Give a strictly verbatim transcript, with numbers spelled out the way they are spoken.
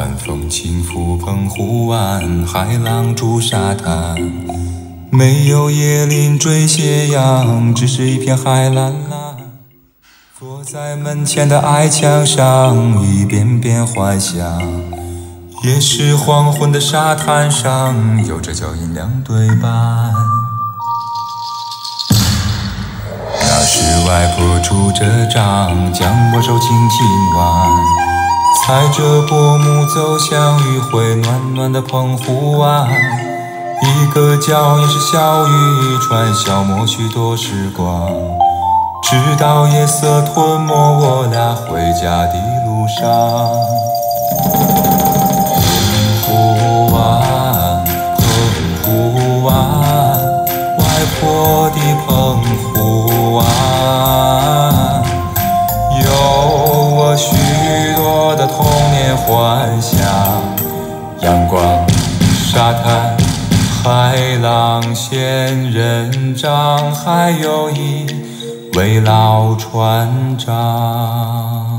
晚风轻拂澎湖湾，海浪逐沙滩。没有椰林缀斜阳，只是一片海蓝蓝。坐在门前的矮墙上，一遍遍幻想。也是黄昏的沙滩上，有着脚印两对半。那时外婆拄着杖，将我手轻轻挽，踩着薄暮走向余晖暖暖的澎湖湾。一个脚印是小渔船，消磨许多时光，直到夜色吞没我俩回家的路上。澎湖湾，澎湖湾，外婆的澎湖湾，有我许多的童年幻想。阳光、沙滩、海浪、仙人掌，还有一位老船长。